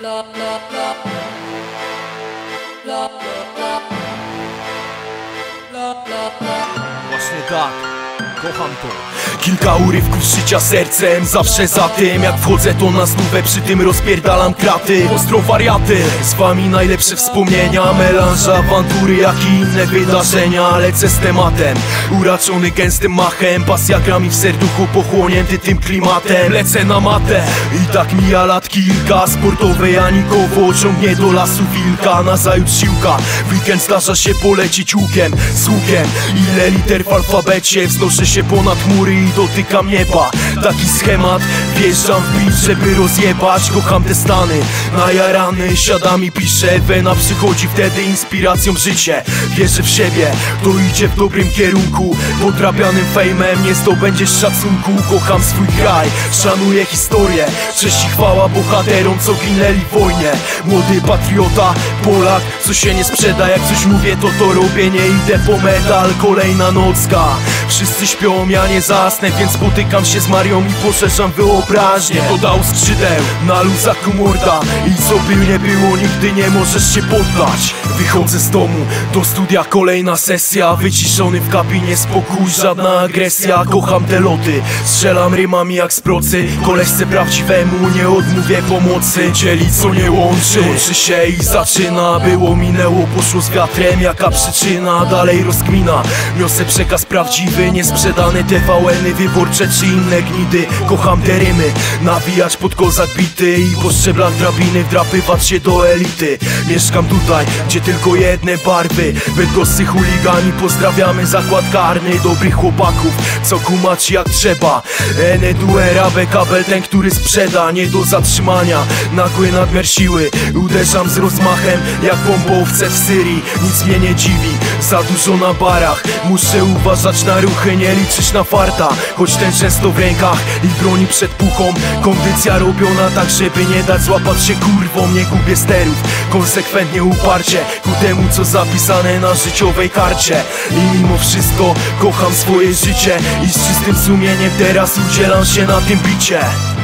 Właśnie tak, kocham to. Kilka urywków życia sercem, zawsze za tym. Jak wchodzę to na stówę, przy tym rozpierdalam kraty. Pozdro wariaty, z wami najlepsze wspomnienia. Melanż awantury, jak i inne wydarzenia. Lecę z tematem, uraczony gęstym machem. Pasja gra mi w serduchu, pochłonięty tym klimatem. Lecę na matę i tak mija lat kilka. Sportowe Janikowo ciągnie do lasu wilka. Nazajutrz siłka, w weekend zdarza się polecieć łukiem z łukiem. Ile liter w alfabecie, wznoszę się ponad chmury i dotykam nieba. Taki schemat, wjeżdżam w beat, żeby rozjebać. Kocham te stany, najarany, siadam i piszę. Wena przychodzi wtedy inspiracją życie. Wierzę w siebie, to idzie w dobrym kierunku. Podrabianym fejmem nie zdobędziesz szacunku. Kocham swój kraj, szanuję historię. Cześć i chwała bohaterom, co ginęli w wojnie. Młody patriota, Polak, co się nie sprzeda. Jak coś mówię, to robię, nie idę po medal. Kolejna nocka, wszyscy śpią, ja nie zasnę, więc spotykam się z Marią i poszerzam wyobraźnię. Dodał skrzydeł, na luzaku morda. I co by nie było, nigdy nie możesz się poddać. Wychodzę z domu, do studia kolejna sesja. Wyciszony w kabinie spokój, żadna agresja. Kocham te loty, strzelam rymami jak z procy. Koleżce prawdziwemu nie odmówię pomocy. Dzieli co nie łączy, łączy się i zaczyna. Było, minęło, poszło z wiatrem, jaka przyczyna? Dalej rozkmina, niosę przekaz prawdziwy. Niesprzedane TVN-y, wyborcze czy inne gnidy. Kocham te rymy, nawijać pod kozak bity. I po szczeblach drabiny wdrapywać się do elity. Mieszkam tutaj, gdzie tylko jedne barwy. Bydgoscy chuligani, pozdrawiamy zakład karny. Dobrych chłopaków, co kumać jak trzeba. Eneduera, kabel ten, który sprzeda. Nie do zatrzymania, nagły nadmiar siły. Uderzam z rozmachem, jak bombowce w Syrii. Nic mnie nie dziwi, za dużo na barach. Muszę uważać na ruchy, nie liczyć na farta. Choć ten często w rękach i broni przed puchą. Kondycja robiona tak, żeby nie dać złapać się kurwą. Nie gubię sterów, konsekwentnie uparcie ku temu, co zapisane na życiowej karcie. I mimo wszystko kocham swoje życie i z czystym sumieniem teraz udzielam się na tym bicie.